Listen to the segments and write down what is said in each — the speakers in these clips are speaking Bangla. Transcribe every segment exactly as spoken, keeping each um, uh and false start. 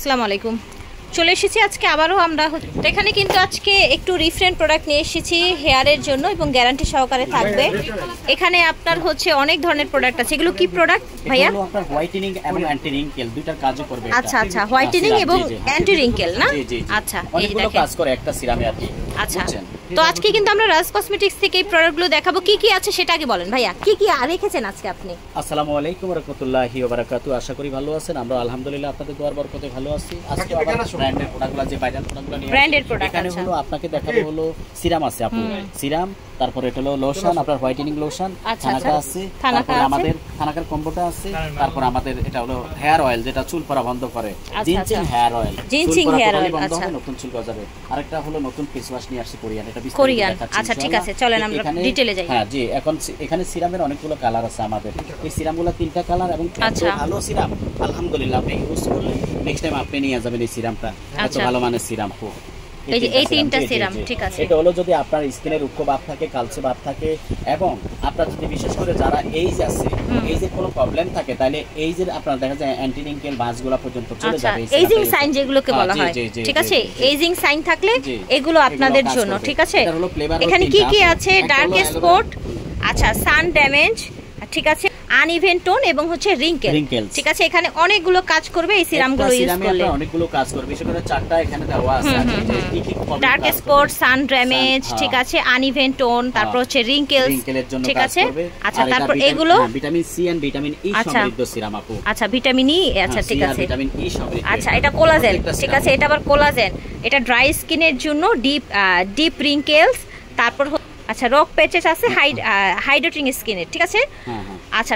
আসসালামু আলাইকুম। চলে এসেছি আজকে আবারও আমরা এখানে কিন্তু আজকে একটু রিফারেন্ট প্রোডাক্ট নিয়ে এসেছি হেয়ারের জন্য এবং গ্যারান্টি সহকারে থাকবে। এখানে আপনার হচ্ছে অনেক ধরনের প্রোডাক্ট আছে। এগুলো কি প্রোডাক্ট ভাইয়া? এগুলো আপনার হোয়াইটেনিং এবং অ্যান্টি রিঙ্কেল দুইটার কাজই করবে এটা। আচ্ছা আচ্ছা, হোয়াইটেনিং এবং অ্যান্টি রিঙ্কেল না? আচ্ছা, এই যে দেখেন কাজ করে একটা সিরামে আর কি। আচ্ছা, তো আজকে কিন্তু আমরা রাজ কসমেটিক্স থেকে এই প্রোডাক্টগুলো দেখাবো। কি কি আছে সেটা আগে বলেন ভাইয়া, কি কি রেখেছেন আজকে আপনি? আসসালামু আলাইকুম ওয়া রাহমাতুল্লাহি ওয়া বারাকাতুহু। আশা করি ভালো আছেন, আমরা আলহামদুলিল্লাহ আপনাদের দোয়ার বরকতে ভালো আছি। আজকে আবার ব্র্যান্ডের প্রোডাক্টগুলো যে ভাইরাল প্রোডাক্টগুলো নিয়ে ব্র্যান্ডের প্রোডাক্ট এখানে হলো আপনাকে দেখাবো হলো সিরাম আছে আপু, সিরাম, তারপর এটা হলো লোশন, আপনার হোয়াইটেনিং লোশন, থানাকা আছে, তারপর আমাদের থানাকার কম্বোটা আছে, তারপর আমাদের এটা হলো হেয়ার অয়েল যেটা চুল পড়া বন্ধ করে, জিনচিং হেয়ার অয়েল, জিনচিং হেয়ার অয়েল, আচ্ছা, নতুন চুল গজাবে। আরেকটা হলো নতুন ফেস ওয়াশ নিয়ে আসছে কোরিয়ান, এটা বিস্তারিত কোরিয়ান। আচ্ছা ঠিক আছে, চলেন আমরা ডিটেইলে যাই। হ্যাঁ জি, এখন এখানে সিরামের অনেকগুলো কালার আছে আমাদের। এই সিরামগুলো তিনটা কালার এবং এত ভালো সিরাম, আলহামদুলিল্লাহ আপনি ইউজ করলে নেক্সট টাইম আপনি নিয়ে যাবেন এই সিরামটা। এত ভালো মানের সিরাম খুব। এই যে এই তিনটা সিরাম, ঠিক আছে। এটা হলো যদি আপনার স্কিনে রুক্ষ ভাব থাকে, কালচে ভাব থাকে, এবং আপনার যদি বিশেষ করে যারা এইজ আছে, এইজের কোনো প্রবলেম থাকে, তাহলে এইজের আপনার দেখা যায় অ্যান্টি রিঙ্কেল ভাঁজগুলো পর্যন্ত চলে যাবে। এইজিং সাইন যেগুলোকে বলা হয়, ঠিক আছে, এইজিং সাইন থাকলে এগুলো আপনাদের জন্য, ঠিক আছে। এখানে কি কি আছে? ডার্ক স্পট, আচ্ছা, সান ড্যামেজ, ঠিক আছে, আনইভেন টোন এবং হচ্ছে রিঙ্কেল, ঠিক আছে। এখানে অনেকগুলো কাজ করবে এই সিরামগুলো ইউজ করলে, অনেকগুলো কাজ করবে। বিশেষ করে চারটা এখানে দেওয়া আছে, ডার্ক স্পট, সান ড্যামেজ, ঠিক আছে, আনইভেন টোন, তারপর হচ্ছে রিঙ্কেলস, ঠিক আছে। আচ্ছা, তারপর এগুলো vitamin C and vitamin E সমৃদ্ধ সিরাম আপু। আচ্ছা, ভিটামিন ই, আচ্ছা ঠিক আছে, ভিটামিন ই সমৃদ্ধ। আচ্ছা, এটা কোলাজেন, ঠিক আছে, এটা আবার কোলাজেন। এটা ড্রাই স্কিনের জন্য, ডিপ ডিপ রিঙ্কেলস, তারপর আচ্ছা রক প্যাচেস আছে, হাইড্রেটিং স্কিনের, ঠিক আছে। আচ্ছা,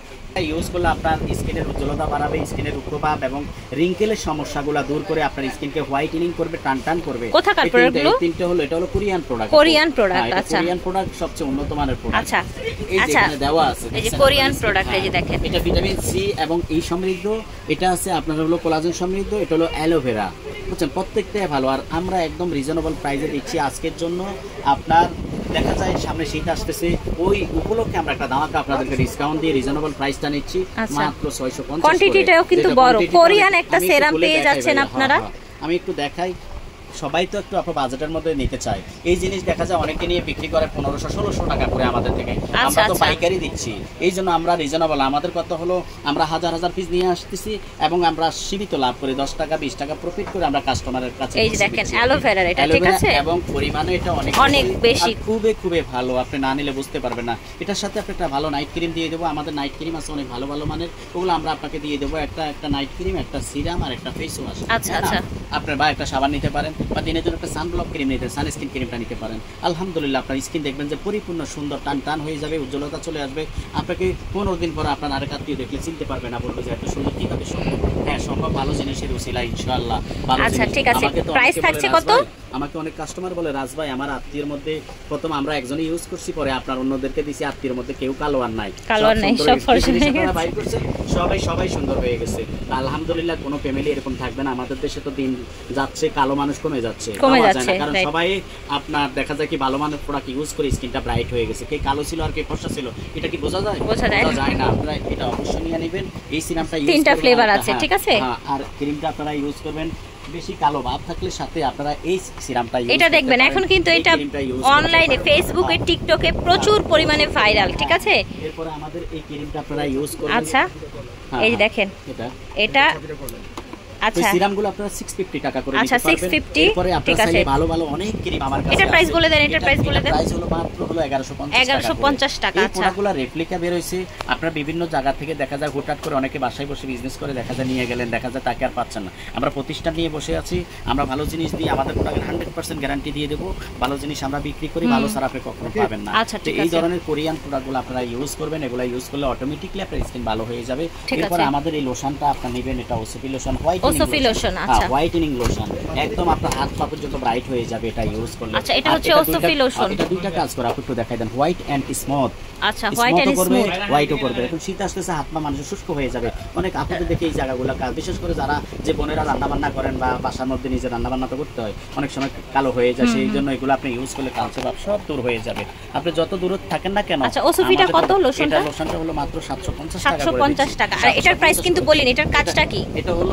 ইউজ করলে আপনার স্কিনের উজ্জ্বলতা বাড়াবে, স্কিনের রুক্ষভাব এবং রিঙ্কেলের সমস্যাগুলো দূর করে আপনার স্কিনকে হোয়াইটেনিং করবে, টান টান করবে। কোথাকার প্রোডাক্টগুলো? তিনটা হলো, এটা হলো কোরিয়ান প্রোডাক্ট। কোরিয়ান প্রোডাক্ট, আচ্ছা, কোরিয়ান প্রোডাক্ট সবচেয়ে উন্নত মানের প্রোডাক্ট। আচ্ছা এই যে এখানে দেওয়া আছে, এই যে কোরিয়ান প্রোডাক্ট, এই যে দেখেন, এটা ভিটামিন সি এবং ই সমৃদ্ধ, এটা আছে আপনার হলো কোলাজেন সমৃদ্ধ, এটা হলো অ্যালোভেরা, বুঝছেন, প্রত্যেকটাই ভালো। আর আমরা একদম রিজনেবল প্রাইসে দিচ্ছি আজকের জন্য। আপনার দেখা যায় সামনে শীত আসতেছে, ওই উপলক্ষে আমরা একটা ধামাকা আপনাদেরকে ডিসকাউন্ট দিয়ে রিজনেবল প্রাইসটা নিচ্ছি, মাত্র ছয়শো পঞ্চাশ। কোয়ান্টিটিটাও কিন্তু বড়। কোরিয়ান একটা সেরাম পেয়ে যাচ্ছেন আপনারা। আমি একটু দেখাই, সবাই তো একটু আপনার বাজেটের মধ্যে নিতে চায়। এই জিনিস দেখা যায় অনেকে নিয়ে বিক্রি করে পনেরোশো ষোলোশো টাকা করে আমাদের থেকে, আমরা তো পাইকারি দিচ্ছি, এই জন্য আমরা রিজনেবল। আমাদের কথা হলো আমরা হাজার হাজার পিস নিয়ে আসতেছি এবং আমরা সীমিত লাভ করে দশ টাকা বিশ টাকা প্রফিট করে আমরা কাস্টমারের কাছে। এই যে দেখেন অ্যালোভেরা, এটা ঠিক আছে, এবং পরিমাণে এটা অনেক অনেক বেশি, খুবই খুবই ভালো। আপনি না নিলে বুঝতে পারবেন না। এটার সাথে আপনি একটা ভালো নাইট ক্রিম দিয়ে দেবো। আমাদের নাইট ক্রিম আছে অনেক ভালো ভালো মানের, ওগুলো আমরা আপনাকে দিয়ে দেবো। একটা একটা নাইট ক্রিম, একটা সিরাম আর একটা ফেস ওয়াশ। আচ্ছা আচ্ছা, আপনার বা একটা সাবান নিতে পারেন, বা দিনের জন্য একটা সানব্লক ক্রিম নিতে, সানস্ক্রিন ক্রিমটা নিতে পারেন। আলহামদুলিল্লাহ আপনার স্কিন দেখবেন যে পরিপূর্ণ সুন্দর টান টান হয়ে যাবে, উজ্জ্বলতা চলে আসবে। আপনাকে পনেরো দিন পরে আপনার আরেক আত্মীয় দেখলে চিনতে পারবে না, বলবে যে এত সুন্দর কিভাবে সম্ভব। হ্যাঁ সম্ভব, ভালো জিনিসের উসিলা ইনশাআল্লাহ। আচ্ছা ঠিক আছে, প্রাইস থাকছে কত? আমাকে অনেক কাস্টমার বলে, রাজ ভাই আমার আত্মীয়ের মধ্যে প্রথম আমরা একজনই ইউজ করছি, পরে আপনার অন্যদেরকে দিছি, আত্মীয়ের মধ্যে কেউ কালো আর নাই, কালো আর নাই, সব ফর্সা ভাই করছে, সবাই সবাই সুন্দর হয়ে গেছে। আলহামদুলিল্লাহ কোনো ফ্যামিলি এরকম থাকবে না। আমাদের দেশে তো দিন যাচ্ছে কালো মানুষ কমে যাচ্ছে, কমে যাচ্ছে, কারণ সবাই আপনার দেখা যায় কি ভালো মানের প্রোডাক্ট ইউজ করে স্কিনটা ব্রাইট হয়ে গেছে। কে কালো ছিল আর কে ফর্সা ছিল এটা কি বোঝা যায়? বোঝা যায় না। আপনারা এটা অবশ্যই নিয়ে নেবেন। এই সিরামটা ইউজ তিনটা ফ্লেভার আছে, ঠিক আছে। আর ক্রিমটা আপনারা ইউজ করবেন, বেশি কালো ভাব থাকলে সাথে আপনারা এই সিরামটা ইউজ এটা দেখবেন। এখন কিন্তু এটা অনলাইনে ফেসবুকে টিকটকে প্রচুর পরিমাণে ভাইরাল, ঠিক আছে। এরপরে আমাদের এই ক্রিমটা আপনারা ইউজ করবেন। আচ্ছা এই যে দেখেন, এটা এটা আচ্ছা সিরামগুলো আপনারা ছয়শো পঞ্চাশ টাকা করে আচ্ছা নিতে পারবেন। ছয়শো পঞ্চাশ, এরপরে আপনারা চাইলে ভালো ভালো অনেক ক্রিম আমার কাছে আছে। এটা প্রাইস বলে দেন, এটা প্রাইস বলে দেন। প্রাইস হলো মাত্র হলো এগারোশো পঞ্চাশ টাকা। এগারোশো পঞ্চাশ টাকা। আচ্ছা, এই প্রোডাক্টগুলো রেপ্লিকা বের হইছে। আপনারা বিভিন্ন জায়গা থেকে দেখা যায় হুটহাট করে অনেকে বাসায় বসে বিজনেস করে দেখা যায় নিয়ে গেলেন, দেখা যায় তাকে আর পাচ্ছেন না। আমরা প্রতিষ্ঠান নিয়ে বসে আছি, আমরা ভালো জিনিস দিই, আমাদের প্রোডাক্টের হান্ড্রেড পার্সেন্ট গ্যারান্টি দিয়ে দেবো। ভালো জিনিস আমরা বিক্রি করি, ভালো সারাপে কখনো পাবেন না। আচ্ছা ঠিক আছে, এই ধরনের কোরিয়ান প্রোডাক্টগুলো আপনারা ইউজ করবেন। এগুলো ইউজ করলে অটোমেটিক্যালি আপনার স্কিন ভালো হয়ে যাবে। এরপর আমাদের এই লোশনটা আপনারা নেবেন, এটা ওসিপি লোশন, হোয়াইটেনিং লোশন। আচ্ছা হোয়াইটেনিং লোশন একদম আপনার হাত পা পর্যন্ত ব্রাইট হয়ে যাবে এটা ইউজ করলে। আচ্ছা এটা হচ্ছে ওসিপি লোশন। এটা দুইটা কাজ করে, আপনি একটু দেখাই দেন। White and smooth. আচ্ছা হোয়াইট এন্ড স্মুথ, হোয়াইটও করবে। এখন শীত আসতেছে, হাত পা মানুষের শুষ্ক হয়ে যাবে। অনেক আপনাদের দেখে এই জায়গাগুলো, বিশেষ করে যারা যে বোনেরা রান্না বান্না করেন বা বাসার মধ্যে নিজে রান্না বান্না তো করতে হয়, অনেক সময় কালো হয়ে যায়। সেই জন্য এগুলো আপনি ইউজ করলে কালচে ভাব সব দূর হয়ে যাবে, আপনি যত দূর থাকেন না কেন। আচ্ছা ওসিপিটা কত লোশনটা? এটা লোশনটা হলো মাত্র সাতশো পঞ্চাশ টাকা। সাতশো পঞ্চাশ টাকা। আর এটার প্রাইস কিন্তু বলিন, এটার কাজটা কি? এটা হলো আপনার এক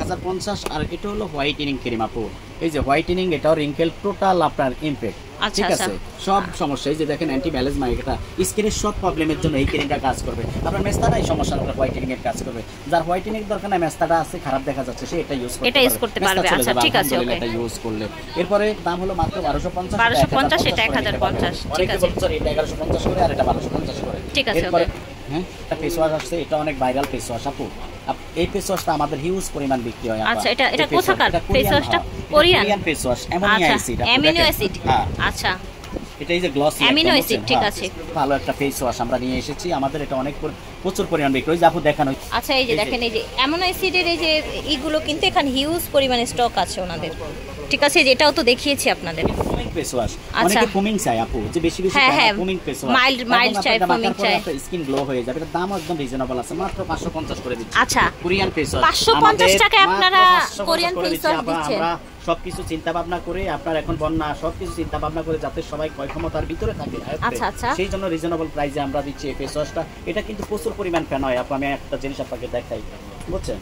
হাজার পঞ্চাশ। আর এটা হলো হোয়াইটেনিং ক্রিম আপু, এই যে হোয়াইটেনিং, এটাও রিঙ্কেল টোটাল আপনার ইমপ্যাক্ট, ঠিক আছে সব সমস্যা। এই যে দেখেন অ্যান্টি ম্যালেজমা, এটা স্কিনের সব প্রবলেমের জন্য এই ক্রিমটা কাজ করবে। আপনার মেস্তাটা এই সমস্যা আপনার হোয়াইটেনিং এর কাজ করবে। যার হোয়াইটেনিং দরকার নাই, মেস্তাটা আছে খারাপ দেখা যাচ্ছে, সে এটা ইউজ করতে এটা ইউজ করতে পারবে। আচ্ছা ঠিক আছে, ওকে, এটা ইউজ করলে এরপরে দাম হলো মাত্র বারোশো পঞ্চাশ। বারোশো পঞ্চাশ, এটা এক হাজার পঞ্চাশ, ঠিক আছে। এটা এগারোশো পঞ্চাশ করে আর এটা বারোশো পঞ্চাশ করে, ঠিক আছে, ওকে। হ্যাঁ, একটা ফেস ওয়াশ আসছে, এটা অনেক ভাইরাল ফেস ওয়াশ আপু। এই ফেস ওয়াশটা আমাদের হিউজ পরিমাণ বিক্রি হয়। আচ্ছা, এটা এটা কোথাকার ফেস ওয়াশটা? Korean Korean face wash, ammonia acid. Amino acid, আচ্ছা, এটা এই যে গ্লসি অ্যামিনো অ্যাসিড, ঠিক আছে। ভালো একটা ফেস ওয়াশ আমরা নিয়ে এসেছি, আমাদের এটা অনেক প্রচুর পরিমাণ বিক্রি হয়। আপু দেখানো। আচ্ছা, এই যে দেখেন, এই যে অ্যামিনো অ্যাসিডের এই যে এইগুলো কিন্তু এখানে হিউজ পরিমাণে স্টক আছে ওনাদের, ঠিক আছে। এটাও তো দেখিয়েছি আপনাদের। ফেস ওয়াশ অনেকে ফোমিং চাই আপু, যে বেশি বেশি foaming face wash, mild mild চাই, ফোমিং চাই, স্কিন গ্লো হয়ে যাবে। এর দাম একদম রিজনেবল আছে, মাত্র পাঁচশো পঞ্চাশ করে দিচ্ছি। আচ্ছা, কোরিয়ান ফেস ওয়াশ পাঁচশো পঞ্চাশ টাকায় আপনারা কোরিয়ান ফেস ওয়াশ দিচ্ছেন। আমরা সবকিছু চিন্তা ভাবনা করে, আপনার এখন বন্যা, সবকিছু চিন্তা ভাবনা করে যাতে সবাই ক্রয় ক্ষমতার ভিতরে থাকে, আচ্ছা আচ্ছা, সেই জন্য রিজনেবল প্রাইসে আমরা দিচ্ছি এই ফেস ওয়াশটা। এটা কিন্তু প্রচুর পরিমাণ ফ্যান হয় আপু। আমি একটা জিনিস আপনাকে দেখাই, বুঝছেন,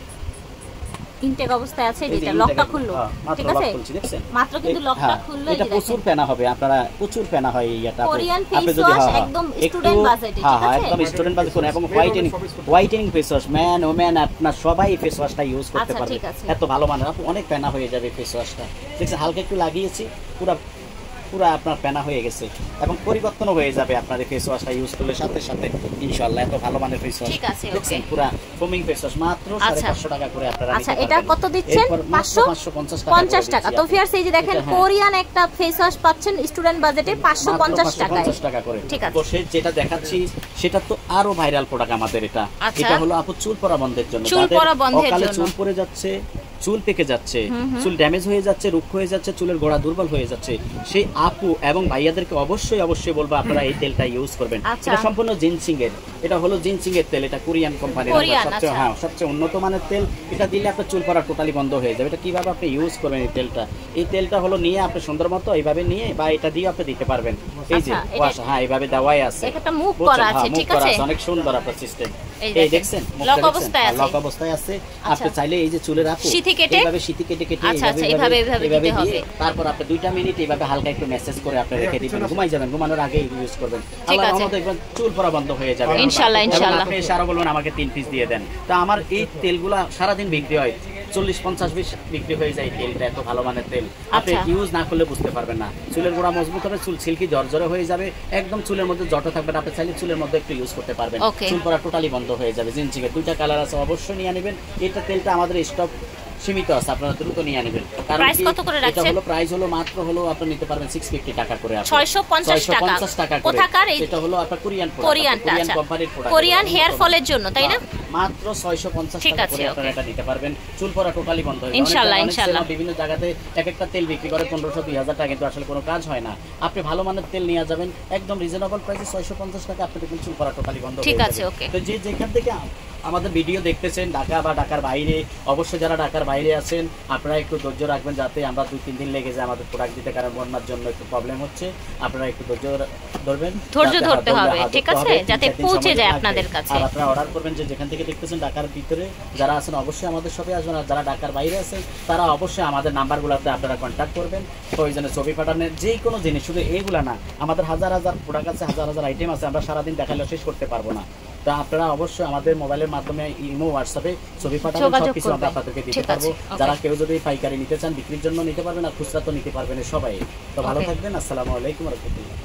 ইনটেক অবস্থায় আছে, যেটা লকটা খুললো, ঠিক আছে, মাত্র কিন্তু লকটা খুললো। এটা প্রচুর পেনা হবে, আপনারা প্রচুর পেনা হয় এটা। কোরিয়ান ফেস ওয়াশ একদম স্টুডেন্ট বাজেটে, ঠিক আছে, একদম স্টুডেন্ট বাজেট কোন, এবং whitening whitening face wash, man woman আপনারা সবাই ফেস ওয়াশটা ইউজ করতে পারবে। এত ভালো মানের আপু, অনেক পেনা হয়ে যাবে ফেস ওয়াশটা। দেখছেন, হালকা একটু লাগিয়েছি, পুরো পুরো আপনার পেনা হয়ে গেছে এবং পরিবর্তনও হয়ে যাবে আপনাদের ফেস ওয়াশটা ইউজ করলে সাথে সাথে ইনশাআল্লাহ। এত ভালো মানের ফেস ওয়াশ, ঠিক আছে, দেখছেন, পুরো ফোমিং ফেস ওয়াশ মাত্র সাড়ে পাঁচশো টাকা করে আপনারা নিতে পারবেন। আচ্ছা, এটা কত দিচ্ছেন? পাঁচশো পঞ্চাশ টাকা। তো ফিয়ার্স, এই যে দেখেন, কোরিয়ান একটা ফেস ওয়াশ পাচ্ছেন স্টুডেন্ট বাজেটে পাঁচশো পঞ্চাশ টাকা করে, ঠিক আছে। তো সে যেটা দেখাচ্ছি সেটা তো আরো ভাইরাল প্রোডাক্ট আমাদের। এটা এটা হলো আপু চুল পড়া বন্ধের জন্য, চুল পড়া বন্ধের জন্য, চুল পড়ে যাচ্ছে, চুল পেকে যাচ্ছে, চুল ড্যামেজ হয়ে যাচ্ছে, রুক্ষ হয়ে যাচ্ছে, চুলের গোড়া দুর্বল হয়ে যাচ্ছে, সেই আপু এবং ভাইয়াদেরকে অবশ্যই অবশ্যই বলবো আপনারা এই তেলটা ইউজ করবেন। এটা সম্পূর্ণ জিনসিং এর, এটা হলো জিনসিং এর তেল, এটা কোরিয়ান কোম্পানির সবচেয়ে হ্যাঁ সবচেয়ে উন্নত মানের তেল। এটা দিলে আপনার চুল পড়া টোটালি বন্ধ হয়ে যাবে। এটা কিভাবে আপনি ইউজ করবেন এই তেলটা? এই তেলটা হলো নিয়ে আপনি সুন্দর মতো এইভাবে নিয়ে বা এটা দিয়ে আপনি দিতে পারবেন। এই যে ওয়াশ, হ্যাঁ এইভাবে দেওয়াই আছে, এটা মুভ করা আছে, ঠিক আছে, অনেক সুন্দর আপনার সিস্টেম। এই দেখছেন, লক অবস্থায় আছে, লক অবস্থায় আছে। আপনি চাইলে এই যে চুলের আপু সিথি কেটে এইভাবে সিথি কেটে কেটে এইভাবে এইভাবে দিতে হবে। তারপর আপনি দুইটা মিনিট এইভাবে হালকা একটু মেসেজ করে আপনি রেখে দিবেন, ঘুমাই যাবেন, ঘুমানোর আগে ইউজ করবেন। আল্লাহর রহমতে একবার চুল পড়া বন্ধ হয়ে যাবে ইনশাআল্লাহ ইনশাআল্লাহ। আপনি সারা বলবেন আমাকে তিন পিস দিয়ে দেন। তো আমার এই তেলগুলা সারা দিন বিক্রি হয়, চল্লিশ পঞ্চাশ পিস বিক্রি হয়ে যায় তেলটা। এত ভালো মানের তেল, আপনি ইউজ না করলে বুঝতে পারবেন না। চুলের গোড়া মজবুত হবে, চুল সিল্কি জর্জরে হয়ে যাবে, একদম চুলের মধ্যে জট থাকবে না। আপনি চাইলে চুলের মধ্যে একটু ইউজ করতে পারবেন, চুল পড়া টোটালি বন্ধ হয়ে যাবে। জিনসিং এর দুইটা কালার আছে, অবশ্যই নিয়ে নেবেন। এটা তেলটা আমাদের স্টক সীমিত আছে, আপনারা দ্রুত নিয়ে নেবেন। কারণ প্রাইস কত করে রাখছেন? এটা হলো প্রাইস হলো মাত্র হলো আপনি নিতে পারবেন ছয়শো পঞ্চাশ টাকা করে, ছয়শো পঞ্চাশ টাকা। কোথাকার? এটা হলো আপনার কোরিয়ান প্রোডাক্ট, কোরিয়ান কোম্পানির প্রোডাক্ট, কোরিয়ান হেয়ার ফলের জন্য, তাই না? মাত্র ছয়শো পঞ্চাশ টাকা করে আপনারা এটা নিতে পারবেন। চুল পড়া টোটালি বন্ধ হয়ে যাবে ইনশাআল্লাহ ইনশাআল্লাহ। বিভিন্ন জায়গাতে এক একটা তেল বিক্রি করে পনেরোশো দুই হাজার টাকা, কিন্তু আসলে কোনো কাজ হয় না। আপনি ভালো মানের তেল নিয়ে যাবেন একদম রিজনেবল প্রাইসে, ছয়শো পঞ্চাশ টাকা আপনি দেখুন চুল পড়া টোটালি বন্ধ হয়ে যাবে, ঠিক আছে, ওকে। তো যে যেখান থেকে আমাদের ভিডিও দেখতেছেন, ঢাকা বা ঢাকার বাইরে, অবশ্যই যারা ঢাকার বাইরে আছেন আপনারা একটু ধৈর্য রাখবেন, যাতে আমরা দুই তিন দিন লেগে যায় আমাদের প্রোডাক্ট দিতে, কারণ বন্যার জন্য একটু প্রবলেম হচ্ছে। আপনারা একটু ধৈর্য ধরবেন, ধৈর্য ধরতে হবে, ঠিক আছে, যাতে পৌঁছে যায় আপনাদের কাছে। আর আপনারা অর্ডার করবেন যে যেখান থেকে দেখতেছেন ঢাকার ভিতরে যারা আছেন অবশ্যই আমাদের শপে আসবেন, আর যারা ঢাকার বাইরে আছেন তারা অবশ্যই আমাদের নাম্বারগুলোতে আপনারা কন্ট্যাক্ট করবেন। প্রয়োজনে ছবি পাঠানোর যে কোনো জিনিস, শুধু এইগুলা না, আমাদের হাজার হাজার প্রোডাক্ট আছে, হাজার হাজার আইটেম আছে, আমরা সারাদিন দেখালে শেষ করতে পারবো না। তা আপনারা অবশ্যই আমাদের মোবাইলের মাধ্যমে ইমো হোয়াটসঅ্যাপে ছবি পাঠাবেন, সবকিছু আমরা আপনাদেরকে দিতে পারবো। যারা কেউ যদি পাইকারি নিতে চান, বিক্রির জন্য নিতে পারবেন, আর খুচরা তো নিতে পারবেন সবাই। তো ভালো থাকবেন, আসসালামু আলাইকুম ওয়া রাহমাতুল্লাহ।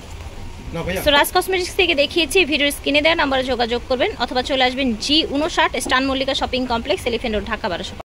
সুরাজ কসমেটিক্স থেকে দেখিয়েছি, ভিডিওর স্ক্রিনে দেওয়া নম্বরে যোগাযোগ করবেন অথবা চলে আসবেন জি উনষাট স্টান Mallika shopping complex, elephant road, Dhaka বারোশো।